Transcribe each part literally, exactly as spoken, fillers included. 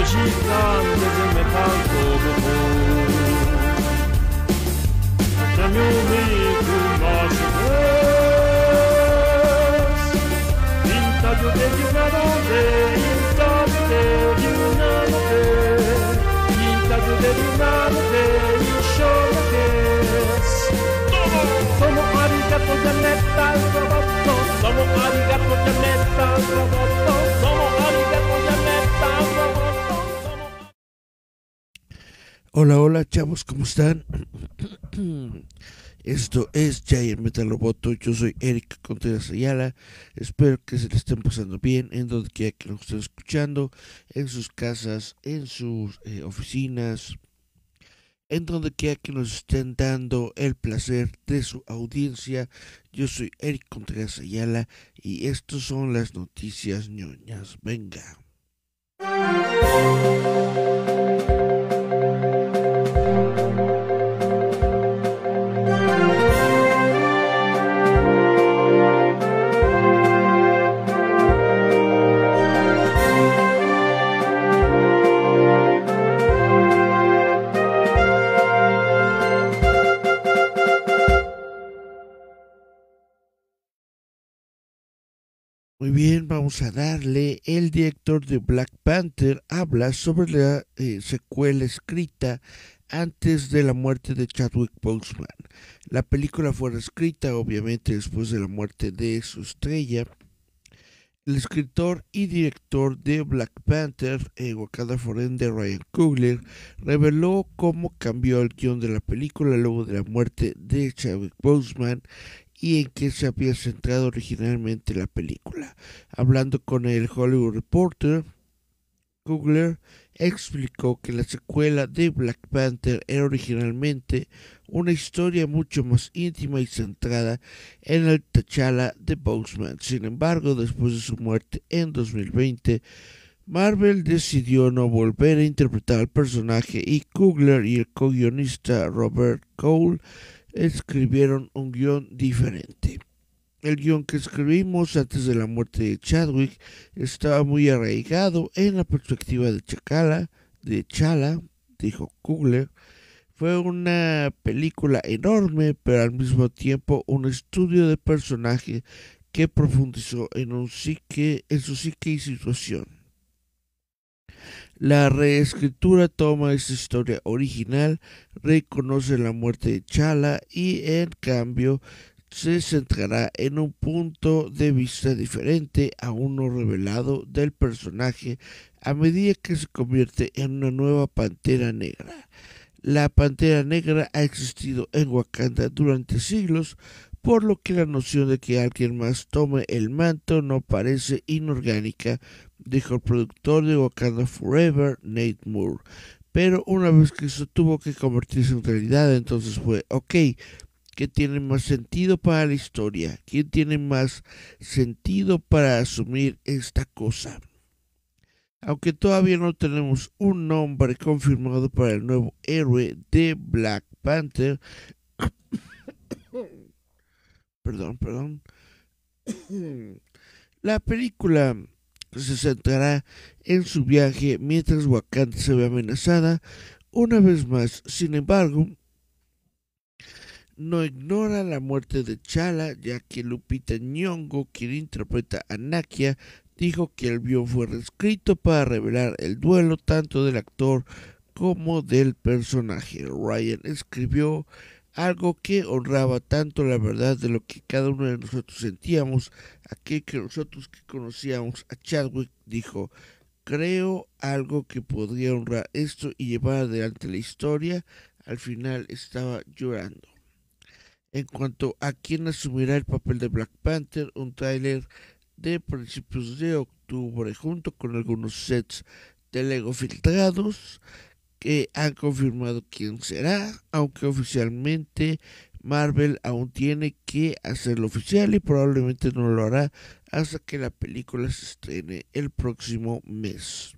시간 늦음에 방법을 Cambiumi tu mașinăs Intagiu de dinanote Intagiu de dinanote Intagiu de dinanote Inshonates Tomo arigato de metal roboto Tomo arigato de metal roboto Tomo arigato de metal roboto Hola, hola chavos, ¿cómo están? Esto es Giant Metal Roboto, yo soy Eric Contreras Ayala. Espero que se le estén pasando bien en donde quiera que nos estén escuchando, en sus casas, en sus eh, oficinas, en donde quiera que nos estén dando el placer de su audiencia. Yo soy Eric Contreras Ayala y estas son las noticias ñoñas. Venga. Muy bien, vamos a darle. El director de Black Panther habla sobre la eh, secuela escrita antes de la muerte de Chadwick Boseman. La película fue escrita obviamente después de la muerte de su estrella. El escritor y director de Black Panther, eh, Wakanda Forever, Ryan Coogler, reveló cómo cambió el guión de la película luego de la muerte de Chadwick Boseman y en qué se había centrado originalmente la película. Hablando con el Hollywood Reporter, Coogler explicó que la secuela de Black Panther era originalmente una historia mucho más íntima y centrada en el T'Challa de Boseman. Sin embargo, después de su muerte en dos mil veinte, Marvel decidió no volver a interpretar al personaje y Coogler y el co-guionista Robert Cole escribieron un guión diferente. El guión que escribimos antes de la muerte de Chadwick estaba muy arraigado en la perspectiva de T'Challa, de T'Challa, dijo Coogler. Fue una película enorme, pero al mismo tiempo un estudio de personaje que profundizó en, un psique, en su psique y situación. La reescritura toma esta historia original, reconoce la muerte de T'Challa y en cambio se centrará en un punto de vista diferente, aún no revelado, del personaje a medida que se convierte en una nueva Pantera Negra. La Pantera Negra ha existido en Wakanda durante siglos, por lo que la noción de que alguien más tome el manto no parece inorgánica, dijo el productor de Wakanda Forever, Nate Moore. Pero una vez que eso tuvo que convertirse en realidad, entonces fue, ok, ¿qué tiene más sentido para la historia? ¿Quién tiene más sentido para asumir esta cosa? Aunque todavía no tenemos un nombre confirmado para el nuevo héroe de Black Panther, perdón, perdón, la película se centrará en su viaje mientras Wakanda se ve amenazada una vez más. Sin embargo, no ignora la muerte de T'Challa, ya que Lupita Nyong'o, quien interpreta a Nakia, dijo que el guión fue reescrito para revelar el duelo tanto del actor como del personaje. Ryan escribió algo que honraba tanto la verdad de lo que cada uno de nosotros sentíamos, aquel que nosotros que conocíamos a Chadwick, dijo, creo algo que podría honrar esto y llevar adelante la historia. Al final estaba llorando. En cuanto a quién asumirá el papel de Black Panther, un tráiler de principios de octubre junto con algunos sets de Lego filtrados que han confirmado quién será, aunque oficialmente Marvel aún tiene que hacerlo oficial y probablemente no lo hará hasta que la película se estrene el próximo mes.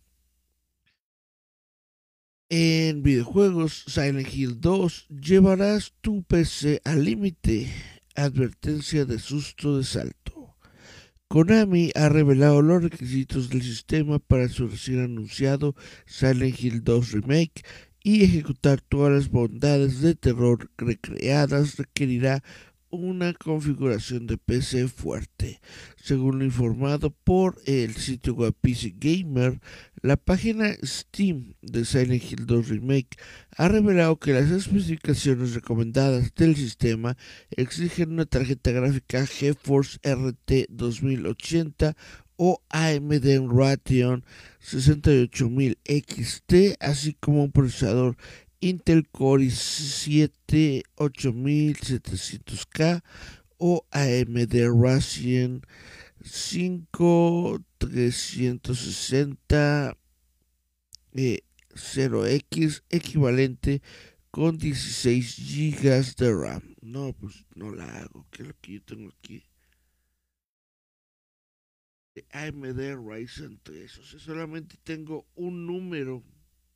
En videojuegos, Silent Hill dos, llevarás tu P C al límite. Advertencia de susto de salto. Konami ha revelado los requisitos del sistema para su recién anunciado Silent Hill dos Remake y ejecutar todas las bondades de terror recreadas requerirá una configuración de P C fuerte. Según lo informado por el sitio web P C Gamer, la página Steam de Silent Hill dos Remake ha revelado que las especificaciones recomendadas del sistema exigen una tarjeta gráfica GeForce R T dos mil ochenta o A M D Radeon sesenta y ocho mil X T, así como un procesador Intel Core i siete ocho mil setecientos K o A M D Ryzen cinco trescientos sesenta eh, cero X equivalente con dieciséis gigas de RAM. No, pues no la hago, que es lo que yo tengo aquí. De A M D Ryzen tres, o sea, solamente tengo un número.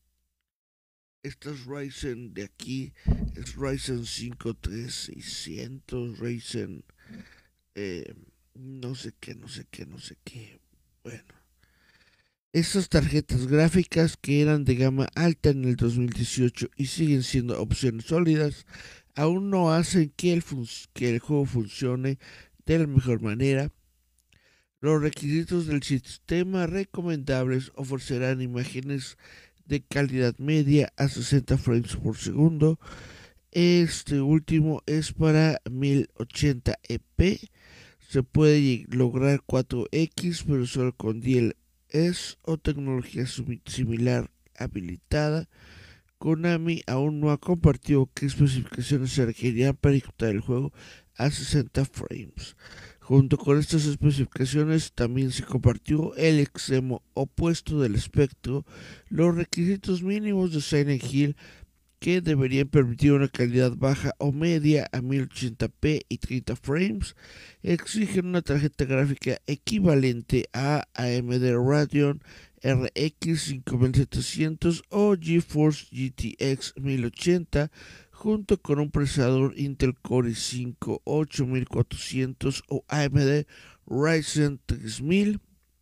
Esta es Ryzen de aquí, es Ryzen cinco tres seiscientos, Ryzen eh, no sé qué, no sé qué, no sé qué. Bueno, estas tarjetas gráficas que eran de gama alta en el dos mil dieciocho y siguen siendo opciones sólidas, aún no hacen que el, que el juego funcione de la mejor manera. Los requisitos del sistema recomendables ofrecerán imágenes de calidad media a sesenta frames por segundo. Este último es para mil ochenta E P. Se puede lograr cuatro X, pero solo con D L S o tecnología similar habilitada. Konami aún no ha compartido qué especificaciones se requerirán para ejecutar el juego a sesenta frames. Junto con estas especificaciones también se compartió el extremo opuesto del espectro, los requisitos mínimos de Silent Hill, que deberían permitir una calidad baja o media a mil ochenta p y treinta frames, exigen una tarjeta gráfica equivalente a A M D Radeon R X cinco mil setecientos o GeForce G T X mil ochenta, junto con un procesador Intel Core i cinco ocho mil cuatrocientos o A M D Ryzen tres mil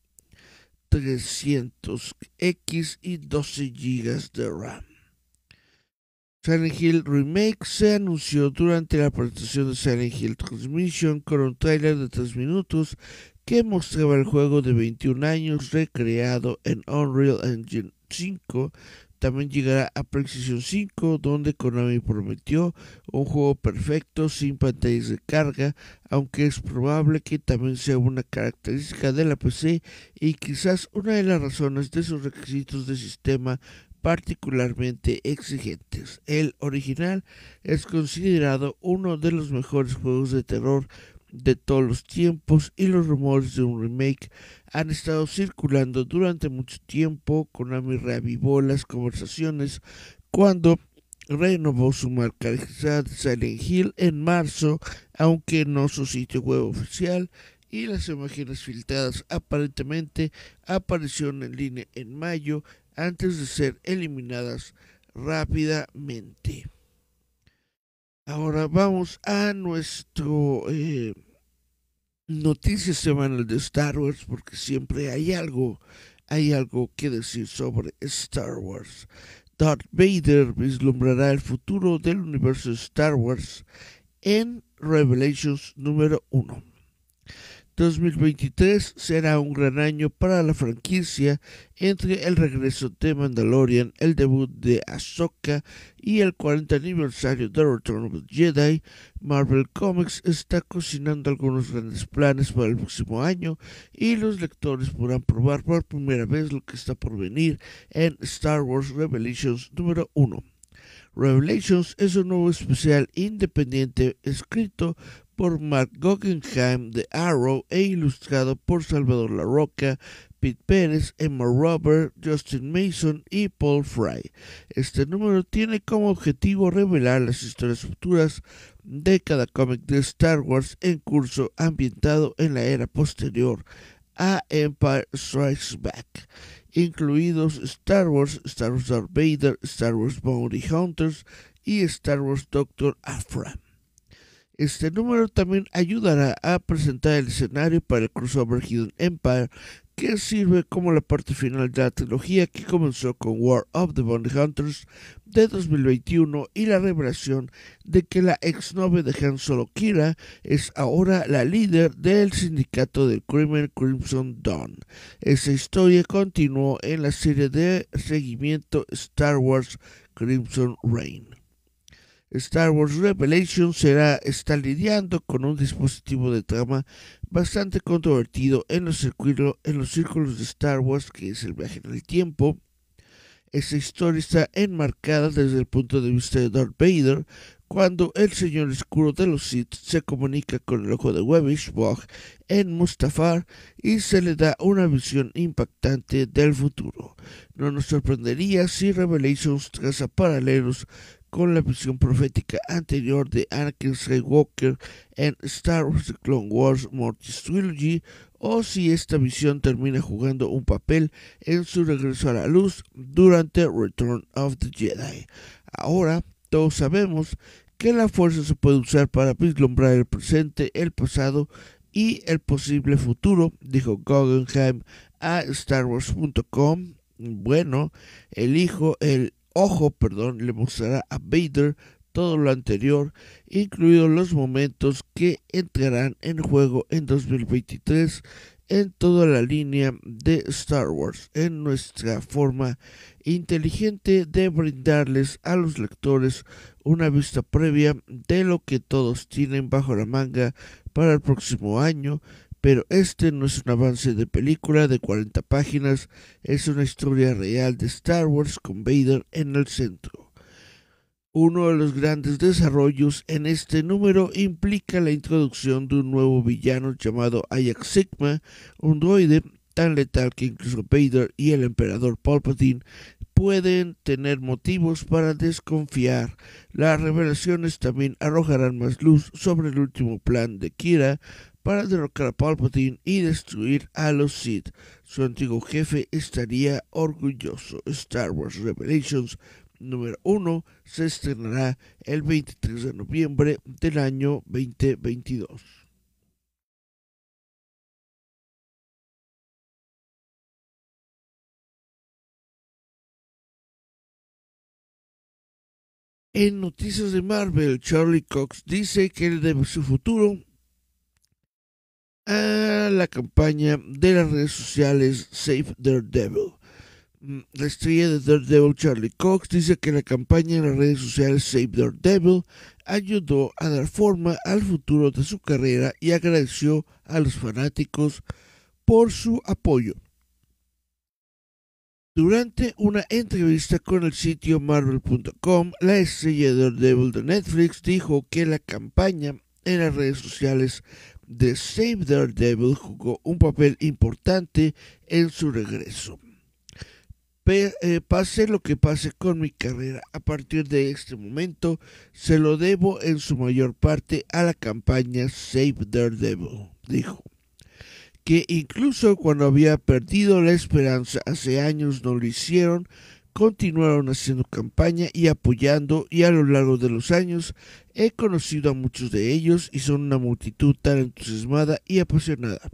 trescientos X y doce gigas de RAM. Silent Hill Remake se anunció durante la presentación de Silent Hill Transmission con un tráiler de tres minutos que mostraba el juego de veintiún años recreado en Unreal Engine cinco. También llegará a PlayStation cinco, donde Konami prometió un juego perfecto sin pantallas de carga, aunque es probable que también sea una característica de la P C y quizás una de las razones de sus requisitos de sistema particularmente exigentes. El original es considerado uno de los mejores juegos de terror de todos los tiempos y los rumores de un remake han estado circulando durante mucho tiempo. Konami reavivó las conversaciones cuando renovó su marca registrada de Silent Hill en marzo, aunque no su sitio web oficial, y las imágenes filtradas aparentemente aparecieron en línea en mayo antes de ser eliminadas rápidamente. Ahora vamos a nuestro eh, noticias semanal de Star Wars, porque siempre hay algo, hay algo que decir sobre Star Wars. Darth Vader vislumbrará el futuro del universo de Star Wars en Revelations número uno. dos mil veintitrés será un gran año para la franquicia entre el regreso de Mandalorian, el debut de Ahsoka y el cuarenta aniversario de Return of the Jedi. Marvel Comics está cocinando algunos grandes planes para el próximo año y los lectores podrán probar por primera vez lo que está por venir en Star Wars Revelations número uno. Revelations es un nuevo especial independiente escrito por Mark Guggenheim de Arrow e ilustrado por Salvador Larroca, Pete Pérez, Emma Robert, Justin Mason y Paul Fry. Este número tiene como objetivo revelar las historias futuras de cada cómic de Star Wars en curso ambientado en la era posterior a Empire Strikes Back, incluidos Star Wars, Star Wars Darth Vader, Star Wars Bounty Hunters y Star Wars Doctor Aphra. Este número también ayudará a presentar el escenario para el crossover Hidden Empire, que sirve como la parte final de la trilogía que comenzó con War of the Bounty Hunters de dos mil veintiuno y la revelación de que la exnovia de Han Solo, Kira, es ahora la líder del sindicato del crimen Crimson Dawn. Esa historia continuó en la serie de seguimiento Star Wars Crimson Reign. Star Wars Revelations será, está lidiando con un dispositivo de trama bastante controvertido en los, en los círculos de Star Wars, que es el viaje en el tiempo. Esta historia está enmarcada desde el punto de vista de Darth Vader, cuando el Señor Oscuro de los Sith se comunica con el ojo de Webbish Bog en Mustafar y se le da una visión impactante del futuro. No nos sorprendería si Revelations traza paralelos con la visión profética anterior de Anakin Skywalker en Star Wars The Clone Wars Mortis Trilogy, o si esta visión termina jugando un papel en su regreso a la luz durante Return of the Jedi. Ahora, todos sabemos que la fuerza se puede usar para vislumbrar el presente, el pasado y el posible futuro, dijo Guggenheim a Star Wars punto com. Bueno, el hijo, el ojo, perdón, le mostrará a Vader todo lo anterior, incluidos los momentos que entrarán en juego en dos mil veintitrés en toda la línea de Star Wars, en nuestra forma inteligente de brindarles a los lectores una vista previa de lo que todos tienen bajo la manga para el próximo año. Pero este no es un avance de película de cuarenta páginas, es una historia real de Star Wars con Vader en el centro. Uno de los grandes desarrollos en este número implica la introducción de un nuevo villano llamado Ajax Sigma, un droide tan letal que incluso Vader y el emperador Palpatine pueden tener motivos para desconfiar. Las revelaciones también arrojarán más luz sobre el último plan de Kira para derrocar a Palpatine y destruir a los Sith. Su antiguo jefe estaría orgulloso. Star Wars Revelations número uno se estrenará el veintitrés de noviembre del año veinte veintidós. En noticias de Marvel, Charlie Cox dice que él debe su futuro a la campaña de las redes sociales Save Daredevil. La estrella de Daredevil, Charlie Cox, dice que la campaña en las redes sociales Save Daredevil ayudó a dar forma al futuro de su carrera y agradeció a los fanáticos por su apoyo. Durante una entrevista con el sitio Marvel punto com, la estrella de Daredevil de Netflix dijo que la campaña en las redes sociales de Save Daredevil jugó un papel importante en su regreso. Pe- eh, pase lo que pase con mi carrera, a partir de este momento se lo debo en su mayor parte a la campaña Save Daredevil, dijo. Que incluso cuando había perdido la esperanza hace años no lo hicieron, continuaron haciendo campaña y apoyando, y a lo largo de los años he conocido a muchos de ellos y son una multitud tan entusiasmada y apasionada.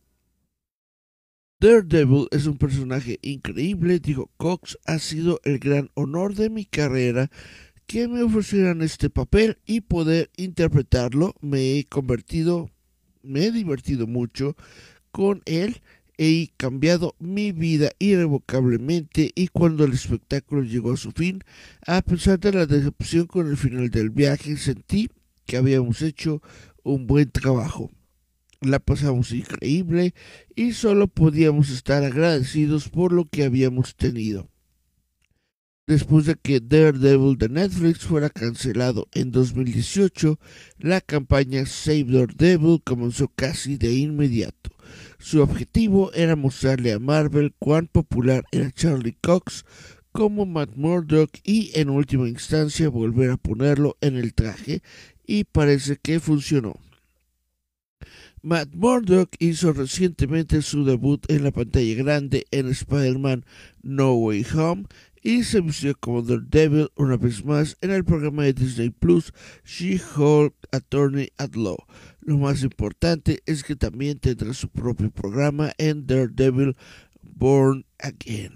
Daredevil es un personaje increíble, dijo Cox, ha sido el gran honor de mi carrera que me ofrecieran este papel y poder interpretarlo. Me he convertido, me he divertido mucho con él. He cambiado mi vida irrevocablemente, y cuando el espectáculo llegó a su fin, a pesar de la decepción con el final del viaje, sentí que habíamos hecho un buen trabajo. La pasamos increíble y solo podíamos estar agradecidos por lo que habíamos tenido. Después de que Daredevil de Netflix fuera cancelado en dos mil dieciocho, la campaña Save Daredevil comenzó casi de inmediato. Su objetivo era mostrarle a Marvel cuán popular era Charlie Cox como Matt Murdock y, en última instancia, volver a ponerlo en el traje, y parece que funcionó. Matt Murdock hizo recientemente su debut en la pantalla grande en Spider-Man No Way Home y se vistió como Daredevil una vez más en el programa de Disney Plus She-Hulk Attorney at Law. Lo más importante es que también tendrá su propio programa en Daredevil Born Again.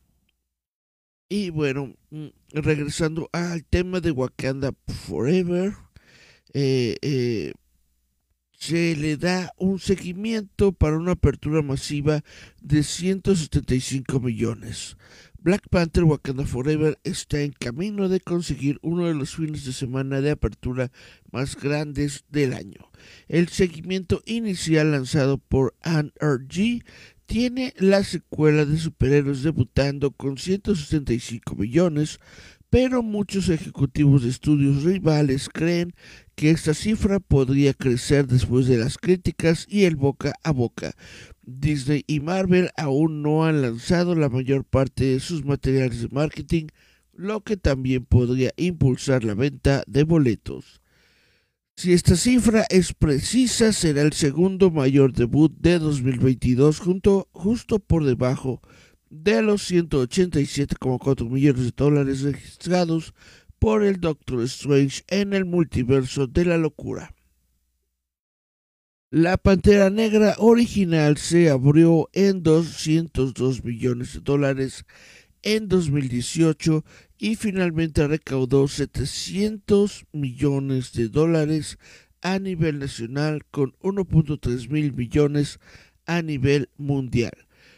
Y bueno, regresando al tema de Wakanda Forever, eh, eh, se le da un seguimiento para una apertura masiva de ciento setenta y cinco millones. Black Panther Wakanda Forever está en camino de conseguir uno de los fines de semana de apertura más grandes del año. El seguimiento inicial lanzado por N R G tiene la secuela de superhéroes debutando con ciento sesenta y cinco millones, pero muchos ejecutivos de estudios rivales creen que esta cifra podría crecer después de las críticas y el boca a boca. Disney y Marvel aún no han lanzado la mayor parte de sus materiales de marketing, lo que también podría impulsar la venta de boletos. Si esta cifra es precisa, será el segundo mayor debut de dos mil veintidós, junto, justo por debajo de los ciento ochenta y siete coma cuatro millones de dólares registrados por el Doctor Strange en el multiverso de la locura. La Pantera Negra original se abrió en doscientos dos millones de dólares en dos mil dieciocho y finalmente recaudó setecientos millones de dólares a nivel nacional con uno punto tres mil millones a nivel mundial.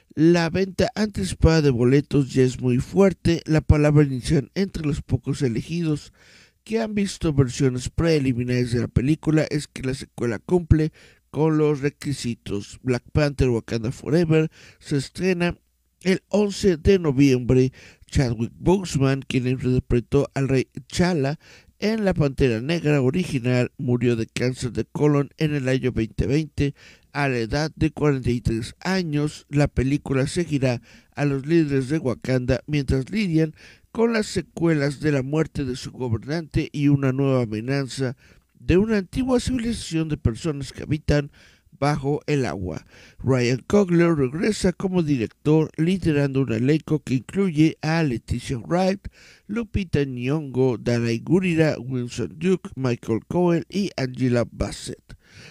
La venta anticipada de boletos ya es muy fuerte. La palabra inicial entre los pocos elegidos que han visto versiones preliminares de la película es que la secuela cumple con los requisitos. Black Panther Wakanda Forever se estrena el once de noviembre. Chadwick Boseman, quien interpretó al rey T'Challa en La Pantera Negra original, murió de cáncer de colon en el año veinte veinte a la edad de cuarenta y tres años. La película seguirá a los líderes de Wakanda mientras lidian con las secuelas de la muerte de su gobernante y una nueva amenaza de una antigua civilización de personas que habitan bajo el agua. Ryan Coogler regresa como director, liderando un elenco que incluye a Leticia Wright, Lupita Nyong'o, Danai Gurira, Winston Duke, Michael Cohen y Angela Bassett.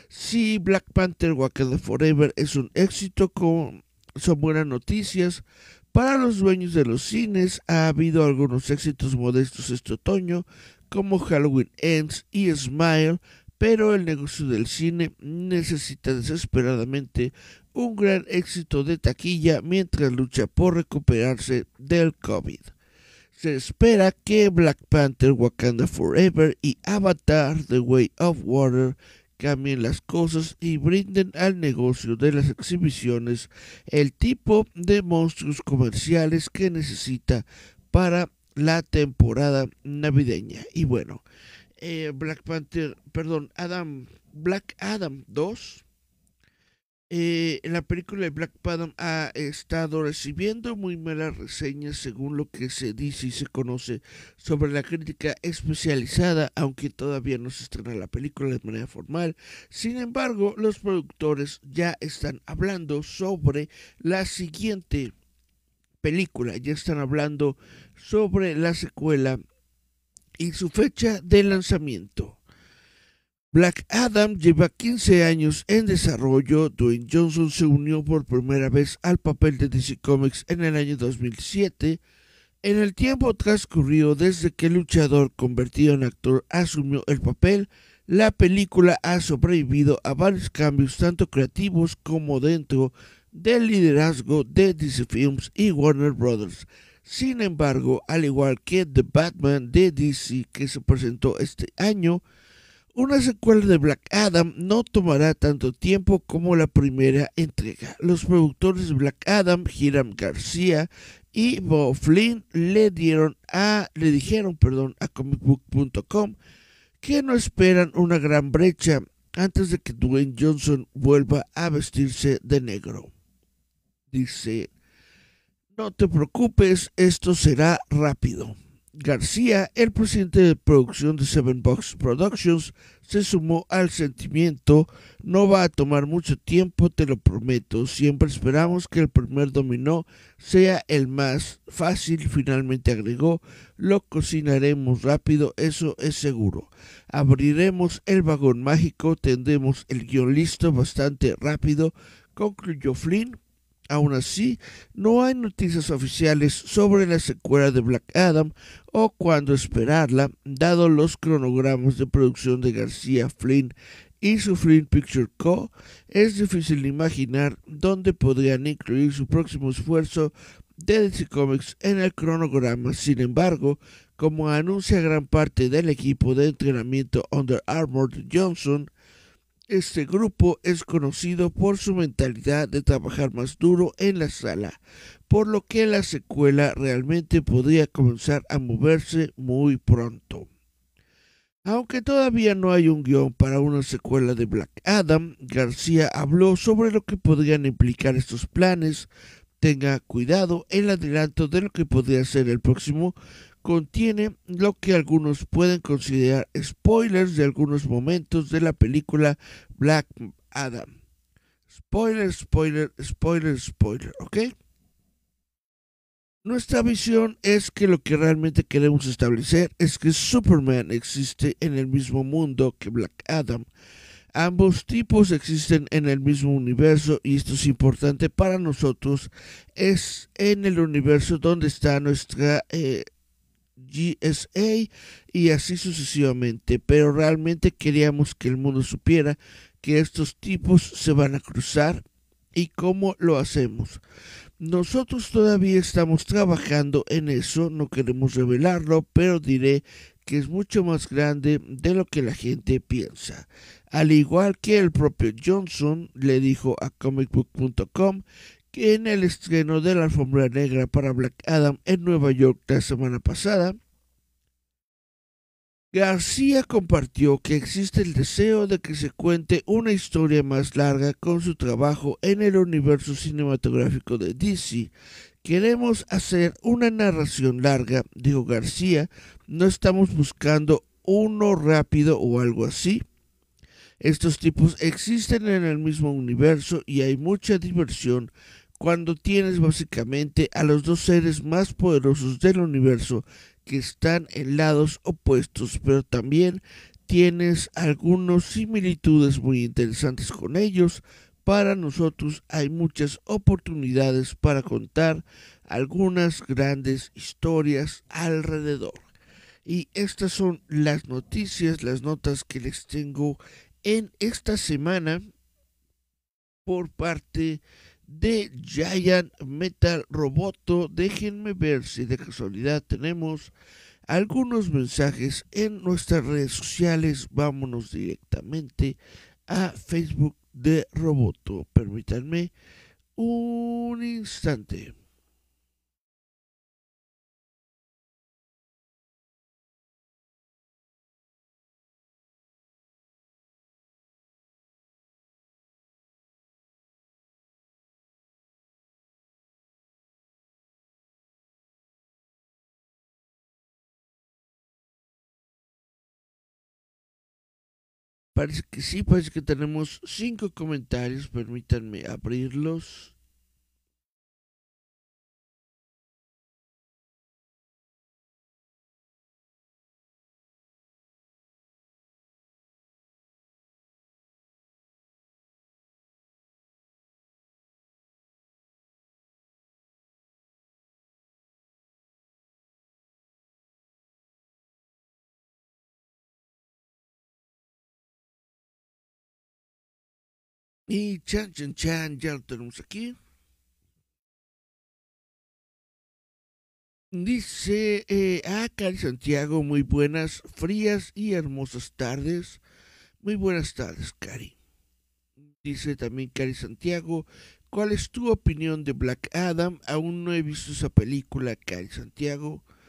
Si Black Panther Wakanda Forever es un éxito, con, son buenas noticias para los dueños de los cines. Ha habido algunos éxitos modestos este otoño, como Halloween Ends y Smile, pero el negocio del cine necesita desesperadamente un gran éxito de taquilla mientras lucha por recuperarse del COVID. Se espera que Black Panther Wakanda Forever y Avatar The Way of Water cambien las cosas y brinden al negocio de las exhibiciones el tipo de monstruos comerciales que necesita para la temporada navideña. Y bueno, eh, Black Panther, perdón, Adam, Black Adam dos, eh, la película de Black Adam ha estado recibiendo muy malas reseñas según lo que se dice y se conoce sobre la crítica especializada, aunque todavía no se estrena la película de manera formal. Sin embargo, los productores ya están hablando sobre la siguiente película, ya están hablando sobre la secuela y su fecha de lanzamiento. Black Adam lleva quince años en desarrollo. Dwayne Johnson se unió por primera vez al papel de D C Comics en el año dos mil siete. En el tiempo transcurrido desde que el luchador convertido en actor asumió el papel, la película ha sobrevivido a varios cambios tanto creativos como dentro del liderazgo de D C Films y Warner Brothers. Sin embargo, al igual que The Batman de D C que se presentó este año, una secuela de Black Adam no tomará tanto tiempo como la primera entrega. Los productores de Black Adam, Hiram García y Bo Flynn, le dieron a, le dijeron perdón, a comic book punto com que no esperan una gran brecha antes de que Dwayne Johnson vuelva a vestirse de negro. Dice: no te preocupes, esto será rápido. García, el presidente de producción de Seven Box Productions, se sumó al sentimiento. No va a tomar mucho tiempo, te lo prometo. Siempre esperamos que el primer dominó sea el más fácil. Finalmente agregó, lo cocinaremos rápido, eso es seguro. Abriremos el vagón mágico, tendremos el guión listo bastante rápido, concluyó Flynn. Aún así, no hay noticias oficiales sobre la secuela de Black Adam o cuándo esperarla, dado los cronogramas de producción de García, Flynn y su Flynn Picture Co. Es difícil imaginar dónde podrían incluir su próximo esfuerzo de D C Comics en el cronograma. Sin embargo, como anuncia gran parte del equipo de entrenamiento Under Armour de Johnson, este grupo es conocido por su mentalidad de trabajar más duro en la sala, por lo que la secuela realmente podría comenzar a moverse muy pronto. Aunque todavía no hay un guión para una secuela de Black Adam, García habló sobre lo que podrían implicar estos planes. Tenga cuidado, el adelanto de lo que podría ser el próximo contiene lo que algunos pueden considerar spoilers de algunos momentos de la película Black Adam. Spoiler, spoiler, spoiler, spoiler, ¿ok? Nuestra visión es que lo que realmente queremos establecer es que Superman existe en el mismo mundo que Black Adam. Ambos tipos existen en el mismo universo y esto es importante para nosotros. Es en el universo donde está nuestra eh, G S A y así sucesivamente, pero realmente queríamos que el mundo supiera que estos tipos se van a cruzar y cómo lo hacemos. Nosotros todavía estamos trabajando en eso, no queremos revelarlo, pero diré que es mucho más grande de lo que la gente piensa. Al igual que el propio Johnson le dijo a comic book punto com que en el estreno de la alfombra negra para Black Adam en Nueva York la semana pasada, García compartió que existe el deseo de que se cuente una historia más larga con su trabajo en el universo cinematográfico de D C. Queremos hacer una narración larga, dijo García, no estamos buscando uno rápido o algo así. Estos tipos existen en el mismo universo y hay mucha diversión cuando tienes básicamente a los dos seres más poderosos del universo que están en lados opuestos, pero también tienes algunas similitudes muy interesantes con ellos. Para nosotros hay muchas oportunidades para contar algunas grandes historias alrededor. Y estas son las noticias, las notas que les tengo en esta semana por parte de Giant Metal Roboto. Déjenme ver si de casualidad tenemos algunos mensajes en nuestras redes sociales. Vámonos directamente a Facebook de Roboto. Permítanme un instante. Parece que sí, parece que tenemos cinco comentarios. Permítanme abrirlos. Y chan, chan, chan, ya lo tenemos aquí. Dice eh, a Cari Santiago, muy buenas, frías y hermosas tardes. Muy buenas tardes, Cari. Dice también Cari Santiago, ¿cuál es tu opinión de Black Adam? Aún no he visto esa película, Cari Santiago.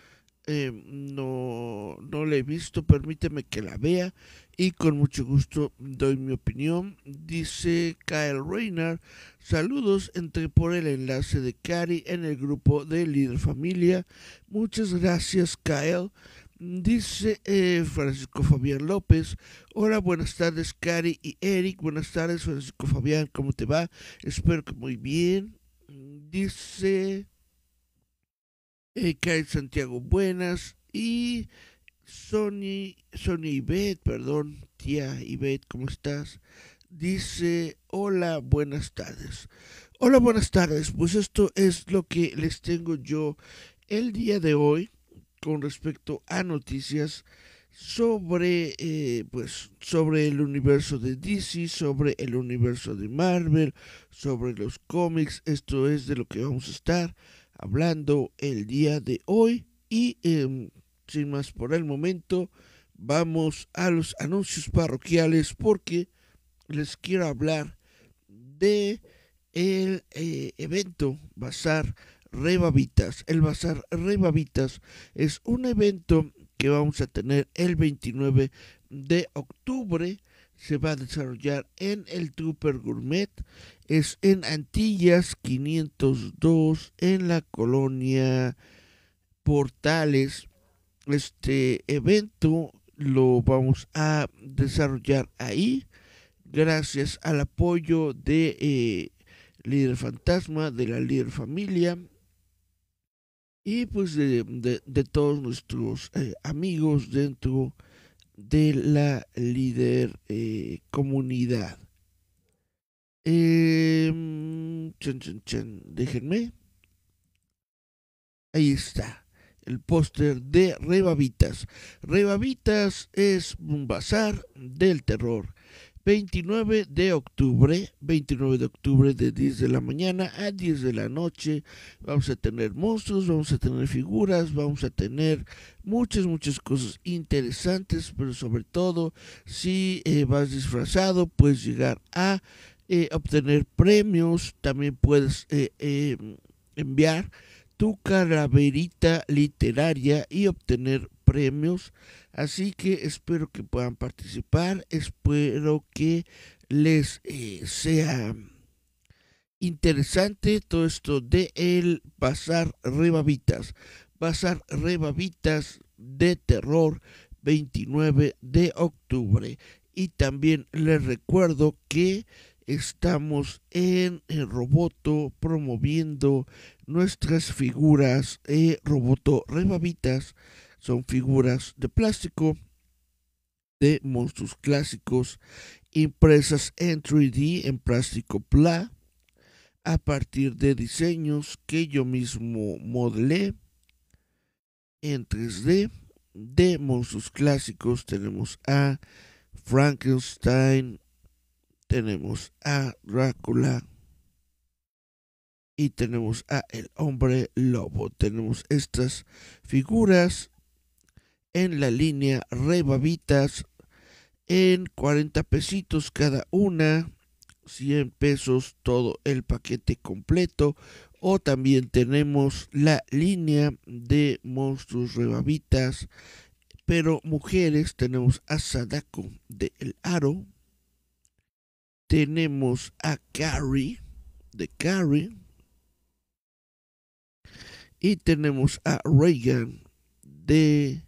eh, no, no la he visto, permíteme que la vea y con mucho gusto doy mi opinión. Dice Kyle Rayner, saludos, entré por el enlace de Cari en el grupo de Líder Familia. Muchas gracias, Kyle. Dice eh, Francisco Fabián López, hola, buenas tardes, Cari y Eric. Buenas tardes, Francisco Fabián, ¿cómo te va? Espero que muy bien. Dice eh, Cari Santiago, buenas. Y Sony, Sony Ivette, perdón, tía Ivette, ¿cómo estás? Dice, hola, buenas tardes. Hola, buenas tardes. Pues esto es lo que les tengo yo el día de hoy con respecto a noticias sobre eh, pues sobre el universo de D C, sobre el universo de Marvel, sobre los cómics. Esto es de lo que vamos a estar hablando el día de hoy y eh, sin más por el momento vamos a los anuncios parroquiales porque les quiero hablar de el eh, evento Bazar Rebavitas. El Bazar Rebavitas es un evento que vamos a tener el veintinueve de octubre. Se va a desarrollar en el Trooper Gourmet. Es en Antillas quinientos dos, en la colonia Portales. Este evento lo vamos a desarrollar ahí gracias al apoyo de eh, Líder Fantasma, de la Líder Familia y pues de, de, de todos nuestros eh, amigos dentro de la Líder eh, comunidad. Eh, chan, chan, chan, déjenme. Ahí está el póster de Rebavitas. Rebavitas es un bazar del terror. veintinueve de octubre, veintinueve de octubre de diez de la mañana a diez de la noche. Vamos a tener monstruos, vamos a tener figuras, vamos a tener muchas, muchas cosas interesantes, pero sobre todo, si eh, vas disfrazado, puedes llegar a eh, obtener premios. También puedes eh, eh, enviar tu calaverita literaria y obtener premios. Así que espero que puedan participar, espero que les eh, sea interesante todo esto de el Bazar Rebavitas. Bazar Rebavitas de terror, veintinueve de octubre. Y también les recuerdo que estamos en el Roboto promoviendo nuestras figuras. eh, Roboto Rebavitas son figuras de plástico de monstruos clásicos impresas en tres D, en plástico Pla, a partir de diseños que yo mismo modelé en tres D de monstruos clásicos. Tenemos a Frankenstein, tenemos a Drácula y tenemos a el hombre lobo. Tenemos estas figuras en la línea Rebavitas en cuarenta pesitos cada una, cien pesos todo el paquete completo. O también tenemos la línea de monstruos Rebavitas, pero mujeres. Tenemos a Sadako de El Aro, tenemos a Carrie de Carrie y tenemos a Reagan de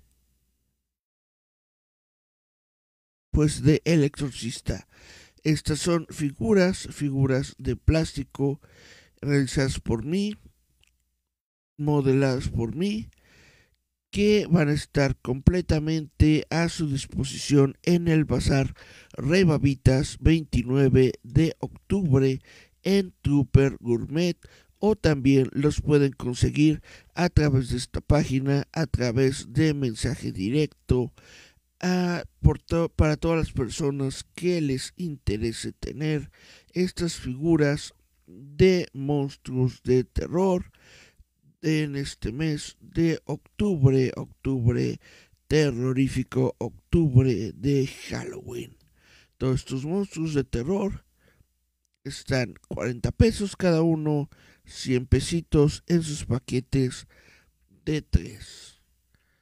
pues de El Exorcista. Estas son figuras, figuras de plástico realizadas por mí, modeladas por mí, que van a estar completamente a su disposición en el Bazar Rebavitas veintinueve de octubre en Trooper Gourmet, o también los pueden conseguir a través de esta página, a través de mensaje directo, a, por to, para todas las personas que les interese tener estas figuras de monstruos de terror en este mes de octubre, octubre terrorífico, octubre de Halloween. Todos estos monstruos de terror están cuarenta pesos cada uno, cien pesitos en sus paquetes de tres.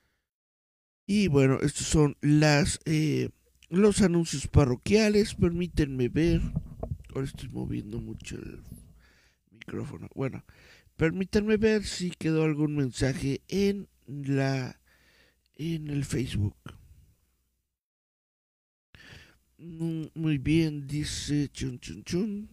Y bueno, estos son las eh, los anuncios parroquiales. Permítanme ver. Ahora estoy moviendo mucho el micrófono. Bueno, permítanme ver si quedó algún mensaje en la en el Facebook. Mm, Muy bien, dice chun chun chun.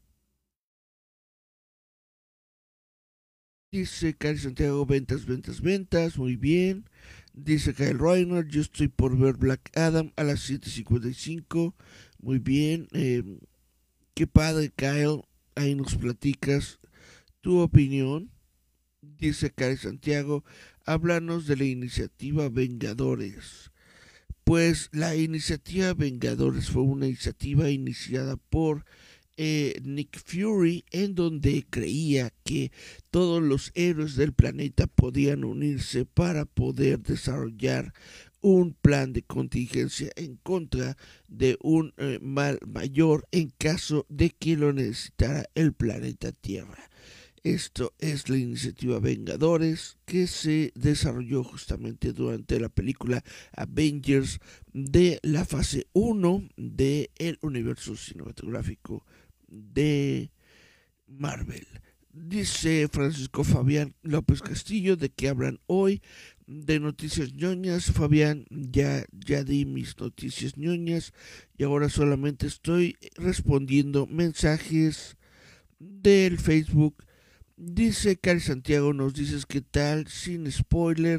Dice Cari Santiago, ventas, ventas, ventas. Muy bien. Dice Kyle Reiner, yo estoy por ver Black Adam a las siete cincuenta y cinco. Muy bien. Eh, qué padre, Kyle. Ahí nos platicas tu opinión. Dice Cari Santiago, háblanos de la iniciativa Vengadores. Pues la iniciativa Vengadores fue una iniciativa iniciada por eh, Nick Fury, en donde creía que todos los héroes del planeta podían unirse para poder desarrollar un plan de contingencia en contra de un eh, mal mayor en caso de que lo necesitara el planeta Tierra. Esto es la iniciativa Vengadores, que se desarrolló justamente durante la película Avengers de la fase uno del universo cinematográfico de Marvel. Dice Francisco Fabián López Castillo, ¿de qué hablan hoy? De noticias ñoñas. Fabián, ya, ya di mis noticias ñoñas y ahora solamente estoy respondiendo mensajes del Facebook. Dice Cari Santiago, nos dices qué tal, sin spoilers.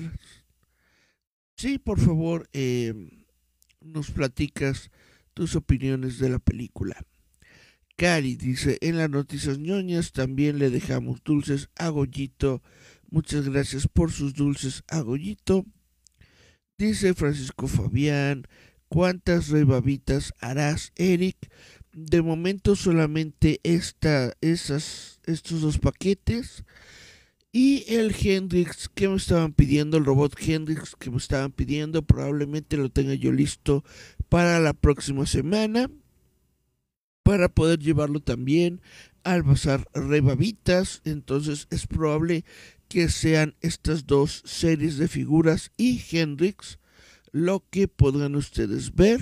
Sí, por favor, eh, nos platicas tus opiniones de la película. Cari dice, en las noticias ñoñas también le dejamos dulces a Goyito. Muchas gracias por sus dulces a Goyito. Dice Francisco Fabián, ¿cuántas rebabitas harás, Eric? De momento solamente esta, esas, estos dos paquetes. Y el Hendrix que me estaban pidiendo, el robot Hendrix que me estaban pidiendo, probablemente lo tenga yo listo para la próxima semana, para poder llevarlo también al bazar Rebabitas. Entonces es probable que sean estas dos series de figuras y Hendrix lo que podrán ustedes ver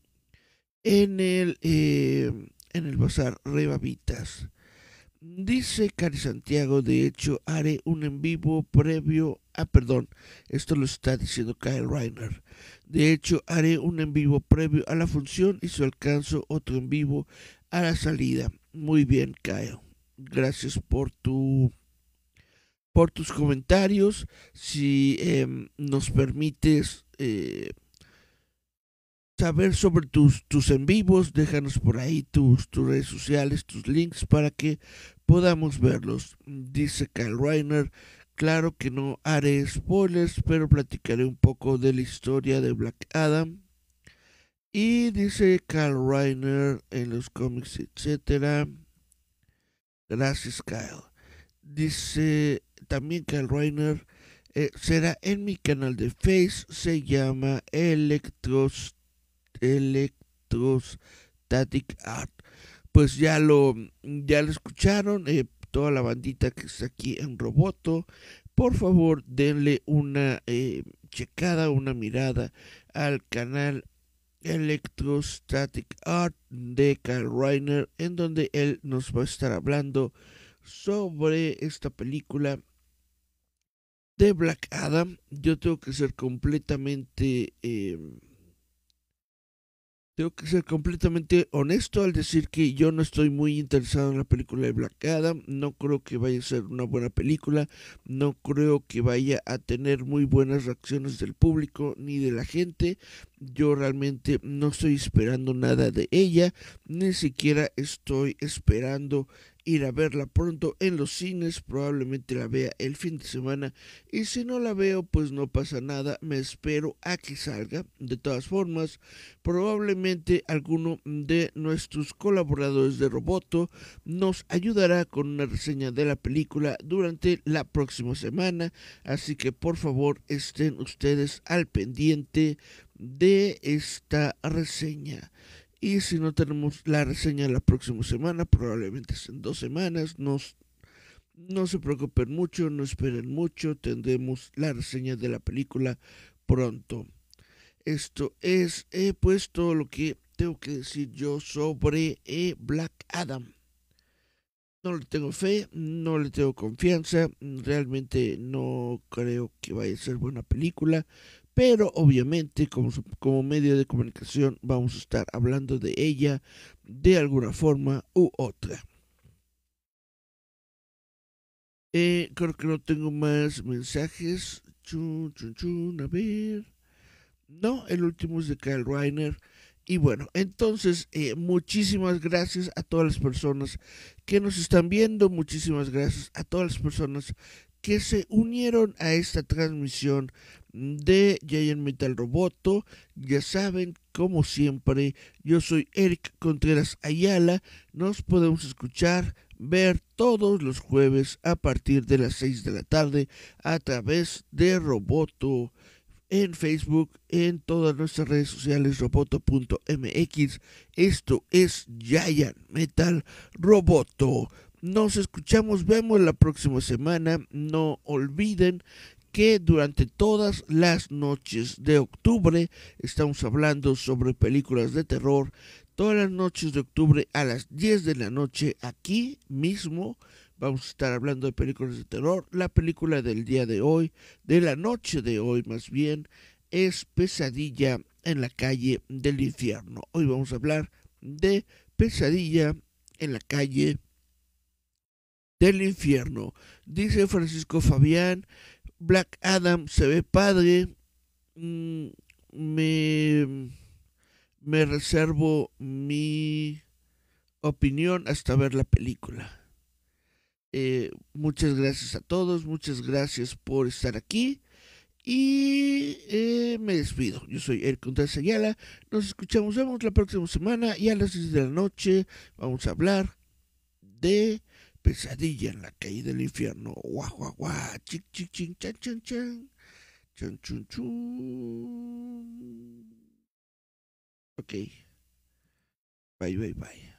en el, eh, en el bazar Rebabitas. Dice Cari Santiago, de hecho haré un en vivo previo, ah perdón, esto lo está diciendo Kyle Reiner. De hecho haré un en vivo previo a la función y si alcanzo otro en vivo a la salida. Muy bien, Kyle. Gracias por tu por tus comentarios. Si eh, nos permites eh, saber sobre tus, tus en vivos, déjanos por ahí tus, tus redes sociales, tus links para que podamos verlos. Dice Kyle Reiner, claro que no haré spoilers, pero platicaré un poco de la historia de Black Adam. Y dice Kyle Reiner en los cómics, etcétera. Gracias, Kyle. Dice también Kyle Reiner, eh, será en mi canal de Face, se llama Electros Electrostatic Art. Pues ya lo, ya lo escucharon, eh, toda la bandita que está aquí en Roboto. Por favor, denle una eh, checada, una mirada al canal Electrostatic Art de Kyle Reiner, en donde él nos va a estar hablando sobre esta película de Black Adam. Yo tengo que ser completamente eh, Tengo que ser completamente honesto al decir que yo no estoy muy interesado en la película de Black Adam. No creo que vaya a ser una buena película. No creo que vaya a tener muy buenas reacciones del público ni de la gente. Yo realmente no estoy esperando nada de ella. Ni siquiera estoy esperando ir a verla pronto en los cines. Probablemente la vea el fin de semana. Y si no la veo, pues no pasa nada. Me espero a que salga. De todas formas, probablemente alguno de nuestros colaboradores de Roboto nos ayudará con una reseña de la película durante la próxima semana. Así que por favor estén ustedes al pendiente de esta reseña. Y si no tenemos la reseña la próxima semana, probablemente es en dos semanas. No, no se preocupen mucho, no esperen mucho. Tendremos la reseña de la película pronto. Esto es eh, pues todo lo que tengo que decir yo sobre eh, Black Adam. No le tengo fe, no le tengo confianza, realmente no creo que vaya a ser buena película, pero obviamente como, como medio de comunicación vamos a estar hablando de ella de alguna forma u otra. Eh, creo que no tengo más mensajes. Chun, chun, chun, a ver. No, el último es de Kyle Reiner. Y bueno, entonces, eh, muchísimas gracias a todas las personas que nos están viendo. Muchísimas gracias a todas las personas que se unieron a esta transmisión de Giant Metal Roboto. Ya saben, como siempre, yo soy Eric Contreras Ayala. Nos podemos escuchar, ver todos los jueves a partir de las seis de la tarde a través de Roboto en Facebook, en todas nuestras redes sociales, roboto punto m x. Esto es Giant Metal Roboto. Nos escuchamos, vemos la próxima semana. No olviden que durante todas las noches de octubre estamos hablando sobre películas de terror. Todas las noches de octubre a las diez de la noche aquí mismo vamos a estar hablando de películas de terror. La película del día de hoy, de la noche de hoy más bien, es Pesadilla en la calle del infierno. Hoy vamos a hablar de Pesadilla en la calle del infierno. Dice Francisco Fabián, Black Adam se ve padre. Mm, me, me reservo mi opinión hasta ver la película. Eh, muchas gracias a todos, muchas gracias por estar aquí y eh, me despido. Yo soy Eric Contreras Ayala, nos escuchamos, vemos la próxima semana y a las seis de la noche vamos a hablar de Pesadilla en la calle del infierno. Guau, guau, guau, chic, chic, ching, chan, chan, chan, chan, chun, chun. Ok, bye, bye, bye.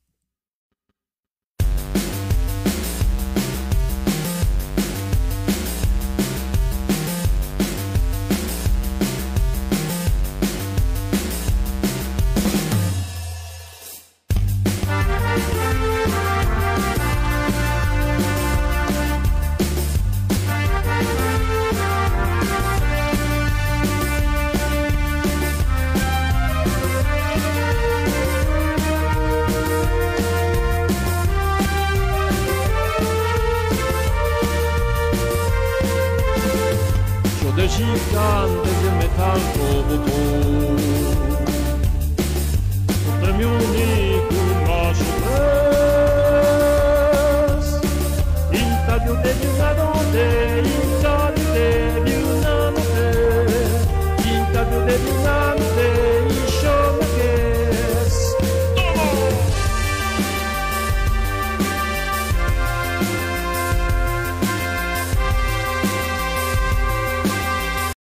Gigantes de metal roboto, potremmo unire